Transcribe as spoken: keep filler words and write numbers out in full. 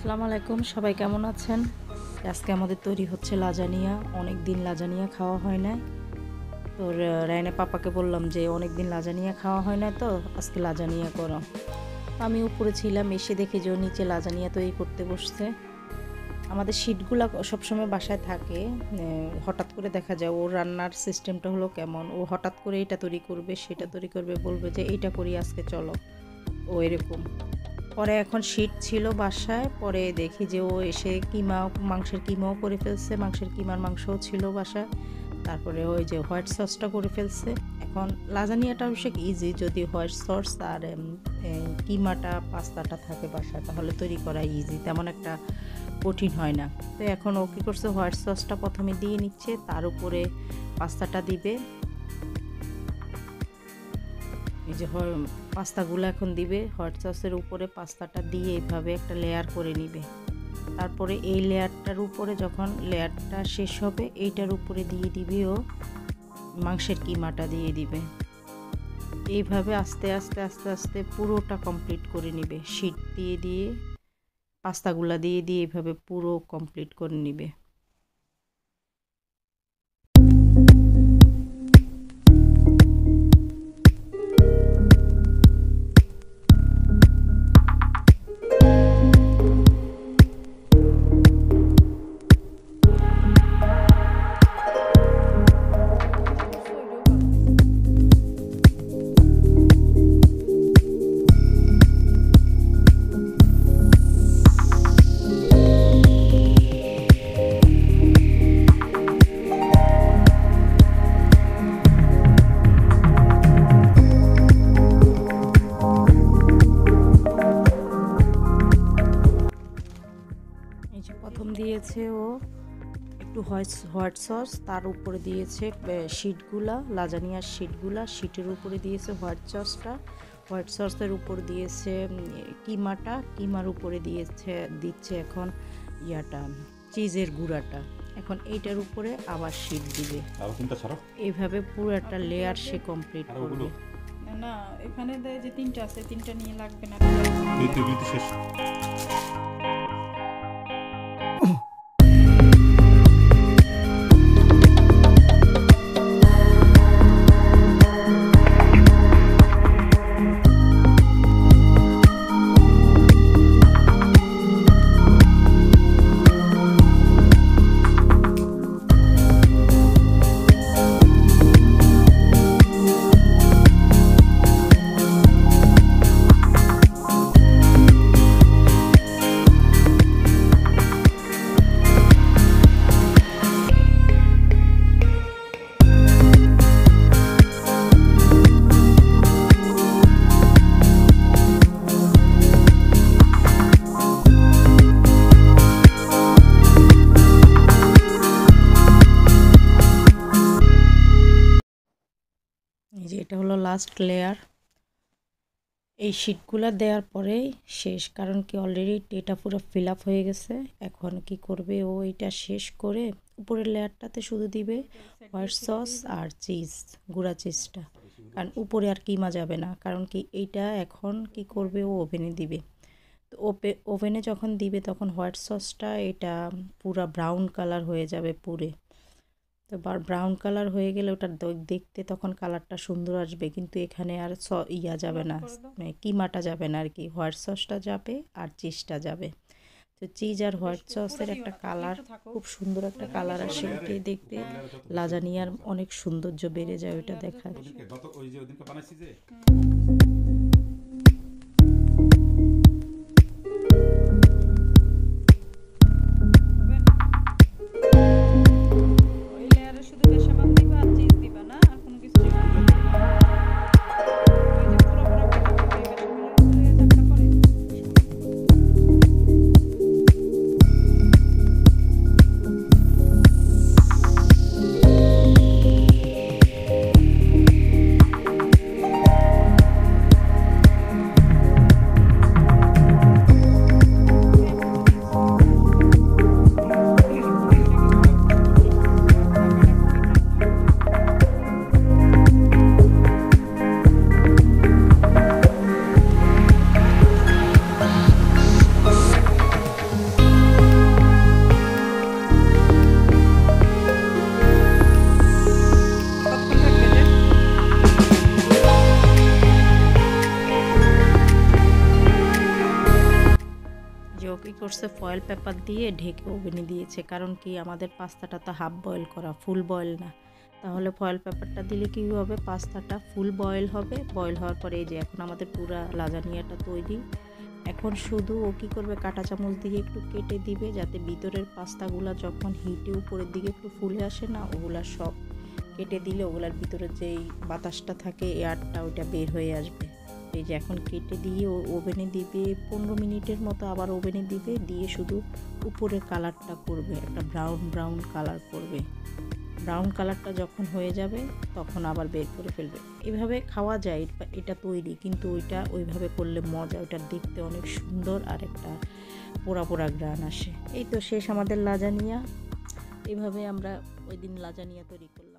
আসসালামু আলাইকুম, সবাই কেমন আছেন? আজকে আমাদের তৈরি হচ্ছে লাজানিয়া। অনেক দিন লাজানিয়া খাওয়া হয় না। তো রায়না পাপাকে বললাম যে অনেক দিন লাজানিয়া খাওয়া হয় না, তো আজকে লাজানিয়া করো। আমি উপরে ছিলাম, এসে দেখি যে ও নিচে লাজানিয়া তৈরি করতে বসছে। আমাদের শীটগুলো সবসময় বাসায় থাকে, হঠাৎ করে দেখা যায় ওর রান্নার সিস্টেমটা হলো কেমন, ও হঠাৎ করে এটা তৈরি করবে সেটা তৈরি করবে, বলবে যে এইটা করি আজকে চলো, ও এরকম। পরে এখন শীত ছিল বাসায়, পরে দেখি যে ও এসে কিমা মাংসের কিমাও করে ফেলছে, মাংসের কিমার মাংসও ছিল বাসায়। তারপরে ওই যে হোয়াইট সসটা করে ফেলছে। এখন লাজানিয়াটা অবশ্য ইজি, যদি হোয়াইট সস আর কিমাটা পাস্তাটা থাকে বাসায় তাহলে তৈরি করা ইজি, তেমন একটা কঠিন হয় না। তো এখন ও কী করছে, হোয়াইট সসটা প্রথমে দিয়ে নিচ্ছে, তার উপরে পাস্তাটা দিবে। এই যে পাস্তাগুলো এখন দিবে, হোয়াইট সসের উপরে পাস্তাটা দিয়ে এইভাবে একটা লেয়ার করে নিবে। তারপরে এই লেয়ারটার উপরে যখন লেয়ারটা শেষ হবে, এইটার উপরে দিয়ে দিবে ও মাংসের কিমাটা দিয়ে দিবে। এইভাবে আস্তে আস্তে আস্তে আস্তে পুরোটা কমপ্লিট করে নিবে, শীট দিয়ে দিয়ে পাস্তাগুলা দিয়ে দিয়ে এইভাবে পুরো কমপ্লিট করে নিবে। প্রথম দিয়েছে ও একটু হোয়াইট হোয়াইট সস, তার উপরে দিয়েছে শিটগুলা, লাজানিয়ার শিটগুলা, শিটের উপরে দিয়েছে হোয়াইট সসটা, হোয়াইট সসের উপর দিয়েছে কিমাটা, কিমার উপরে দিয়েছে দিচ্ছে এখন ইয়াটা চিজের গুঁড়াটা। এখন এইটার উপরে আবার শিট দিবে, এইভাবে পুরো একটা লেয়ার সে কমপ্লিট করবে। না এখানে দেয় যে তিনটা আছে, তিনটা নিয়ে লাগবে না। যে এটা হলো লাস্ট লেয়ার। এই শিটগুলো দেওয়ার পরেই শেষ, কারণ কি অলরেডি এটা পুরো ফিল আপ হয়ে গেছে। এখন কি করবে ও, এটা শেষ করে উপরের লেয়ারটাতে শুধু দিবে হোয়াইট সস আর চিজ, গুঁড়া চিজটা, কারণ উপরে আর কিমা যাবে না। কারণ কি এইটা এখন কি করবে ও ওভেনে দিবে, তো ওপে ওভেনে যখন দিবে তখন হোয়াইট সসটা এটা পুরা ব্রাউন কালার হয়ে যাবে পুরে। তো ব্রাউন কালার হয়ে গেলে ওটা দেখতে তখন কালারটা সুন্দর আসবে, কিন্তু এখানে আর স ইয়া যাবে না, কিমাটা যাবে না আর কি, হোয়াইট সসটা যাবে আর চিজটা যাবে। তো চিজ আর হোয়াইট সসের একটা কালার, খুব সুন্দর একটা কালার আসে, ওটাই দেখতে লাজানিয়ার অনেক সৌন্দর্য বেড়ে যায় ওইটা দেখায়। ও কী করছে ফয়েল পেপার দিয়ে ঢেকে ওভেনে দিয়েছে, কারণ কি আমাদের পাস্তাটা তো হাফ বয়েল করা, ফুল বয়েল না। তাহলে ফয়েল পেপারটা দিলে কী হবে, পাস্তাটা ফুল বয়েল হবে। বয়েল হওয়ার পরে এই যে এখন আমাদের পুরা লাজানিয়াটা তৈরি। এখন শুধু ও কী করবে, কাঁটা চামচ দিয়ে একটু কেটে দিবে, যাতে ভিতরের পাস্তাগুলা যখন হিটে উপরের দিকে একটু ফুলে আসে না, ওগুলা সব কেটে দিলে ওগুলার ভিতরে যেই বাতাসটা থাকে, এয়ারটা ওইটা বের হয়ে আসবে। এই যে এখন কেটে দিয়ে ও ওভেনে দিবে পনেরো মিনিটের মতো, আবার ওভেনে দিবে, দিয়ে শুধু উপরের কালারটা করবে, একটা ব্রাউন ব্রাউন কালার করবে। ব্রাউন কালারটা যখন হয়ে যাবে তখন আবার বের করে ফেলবে। এভাবে খাওয়া যায়, এটা তৈরি, কিন্তু ওইটা ওইভাবে করলে মজা, ওইটা দেখতে অনেক সুন্দর আর একটা পোড়া পোড়া গ্রান আসে। এই তো শেষ আমাদের লাজানিয়া। এইভাবে আমরা ওই দিন লাজানিয়া তৈরি করলাম।